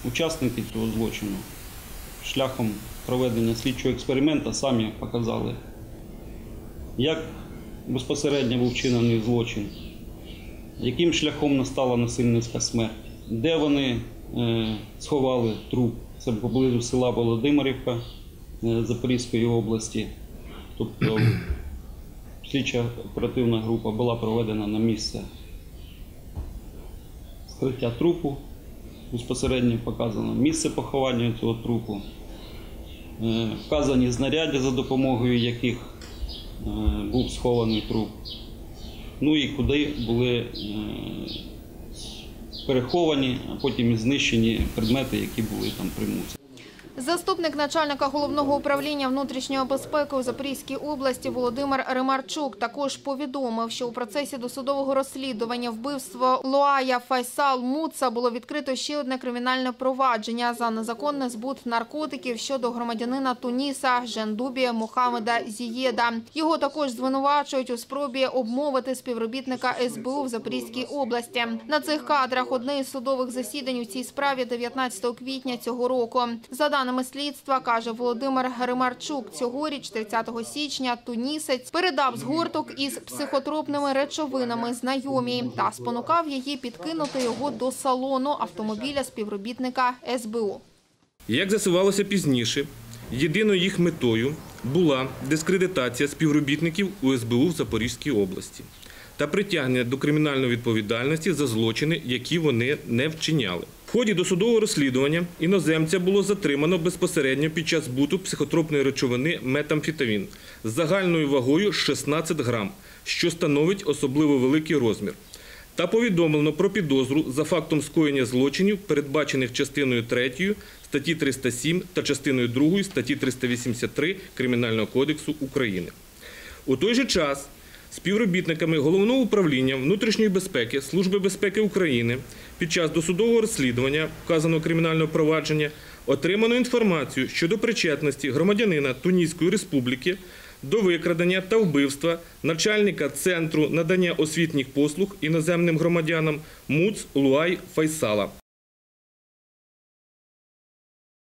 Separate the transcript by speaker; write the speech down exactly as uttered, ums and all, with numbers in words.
Speaker 1: учасники цього злочину шляхом проведення слідчого експерименту самі показали, як безпосередньо був вчинений злочин, яким шляхом настала насильницька смерть, де вони е, сховали труп. Це поблизу села Володимирівка е, Запорізької області. Тобто слідча оперативна група була проведена на місце скриття трупу, безпосередньо показано місце поховання цього трупу, е, вказані знаряддя, за допомогою яких е, був схований труп, ну і куди були е, переховані, а потім і знищені предмети, які були там при мусі.
Speaker 2: Заступник начальника Головного управління внутрішньої безпеки у Запорізькій області Володимир Ремарчук також повідомив, що у процесі досудового розслідування вбивства Луая Файсал Муца було відкрито ще одне кримінальне провадження за незаконний збут наркотиків щодо громадянина Туніса Жендубі Мухаммеда Зієда. Його також звинувачують у спробі обмовити співробітника ес бе у в Запорізькій області. На цих кадрах одне із судових засідань у цій справі дев'ятнадцятого квітня цього року. За даними слідства, каже Володимир Ремарчук, цьогоріч, тридцятого січня, тунісець передав згорток із психотропними речовинами знайомій та спонукав її підкинути його до салону автомобіля співробітника ес бе у.
Speaker 3: Як з'ясувалося пізніше, єдиною їх метою була дискредитація співробітників у ес бе у в Запорізькій області та притягнення до кримінальної відповідальності за злочини, які вони не вчиняли. В ході досудового розслідування іноземця було затримано безпосередньо під час збуту психотропної речовини метамфетамін з загальною вагою шістнадцять грам, що становить особливо великий розмір. Та повідомлено про підозру за фактом скоєння злочинів, передбачених частиною третьою статті триста сім та частиною другою статті триста вісімдесят три Кримінального кодексу України. У той же час співробітниками Головного управління внутрішньої безпеки Служби безпеки України під час досудового розслідування вказаного кримінального провадження отримано інформацію щодо причетності громадянина Туніської Республіки до викрадення та вбивства начальника Центру надання освітніх послуг іноземним громадянам Муц Луай Файсала.